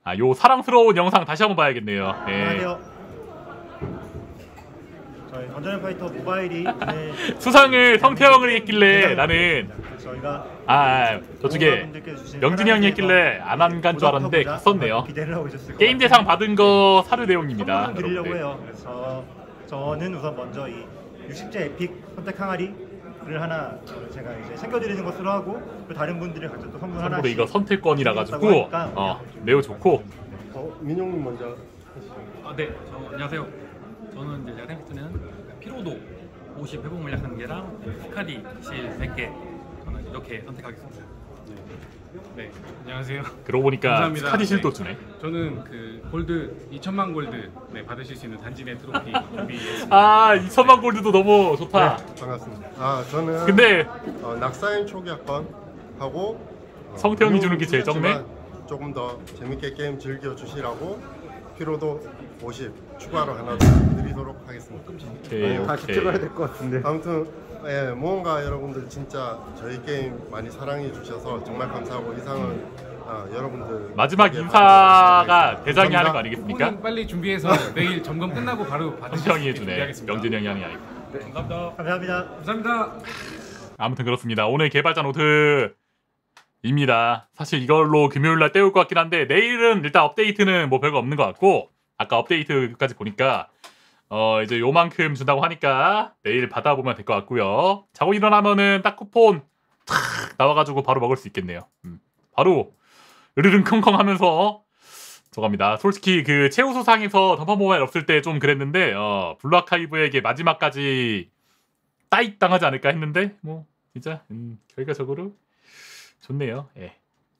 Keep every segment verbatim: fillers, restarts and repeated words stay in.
아, 요 사랑스러운 영상 다시 한번 봐야겠네요. 네. 안녕하세요. 저희 던전 파이터 모바일이 오늘 수상을 성태형을 했길래 나는 저희가 아 저쪽에 명진이 형이 했길래 안 한 간 줄 알았는데 갔었네요. 기대를 하고 있었을 게임 대상 받은 거 사료 내용입니다. 선물을 드리려고 여러분들. 해요. 그래서 저는 우선 먼저 이 육십 제 에픽 선택 항아리를 하나 제가 이제 챙겨드리는 것으로 하고 또 다른 분들이 각자 또 선물 하나. 참고로 이거 선택권이라 가지고 어 매우 좋고. 어, 민용님 먼저 하시죠. 아, 네. 저, 안녕하세요. 저는 이제 제가 생각하는 피로도 오십 회복 물약 한 개랑 히카리 실 백 개 저는 이렇게 선택하겠습니다. 네, 안녕하세요. 그러고 보니까 감사합니다. 스카디실도 네. 주네. 저는 그 골드 이천만 골드 네, 받으실 수 있는 단지내 트로피 준비했습니다. 아 이천만 골드도 너무 좋다. 네, 반갑습니다. 아 저는 근데 어, 낙사인 초기화권 하고 어, 성태형이 주는 게 제일 적네. 민용님 조금 더 재밌게 게임 즐겨 주시라고 피로도 오십 추가로 하나 더 드리도록 하겠습니다. 오케이, 아니요, 오케이. 찍어야 될 것 같은데. 아무튼 예, 모험가 여러분들 진짜 저희 게임 많이 사랑해 주셔서 정말 감사하고 이상은 아, 여러분들 마지막 덕에 인사가 받으시겠습니다. 대장이 하는 거 감사합니다. 아니겠습니까? 오늘 빨리 준비해서 내일 점검 끝나고 바로 받으실 수 성태형이 있게 해주네. 준비하겠습니다. 명진이 형이 하는 게 아니고. 감사합니다. 감사합니다. 감사합니다. 아무튼 그렇습니다. 오늘 개발자 노트입니다. 사실 이걸로 금요일날 때울 것 같긴 한데 내일은 일단 업데이트는 뭐 별거 없는 것 같고 아까 업데이트까지 보니까 어 이제 요만큼 준다고 하니까 내일 받아보면 될 것 같고요. 자고 일어나면은 딱 쿠폰 탁 나와가지고 바로 먹을 수 있겠네요. 음, 바로 으르릉 컹컹 하면서 저겁니다. 솔직히 그 최우수상에서 던파 모바일 없을 때 좀 그랬는데 어 블루아카이브에게 마지막까지 따익 당하지 않을까 했는데 뭐 진짜 음, 결과적으로 좋네요. 예.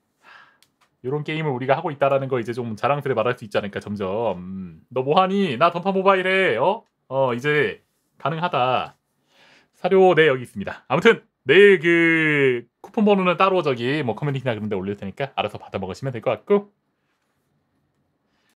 이런 게임을 우리가 하고 있다라는 거 이제 좀 자랑스레 말할 수 있지 않을까 점점. 음, 너 뭐하니? 나 던파 모바일에 어? 어 이제 가능하다. 사료 네 여기 있습니다. 아무튼 내일 그 쿠폰 번호는 따로 저기 뭐 커뮤니티나 그런 데 올릴 테니까 알아서 받아 먹으시면 될 것 같고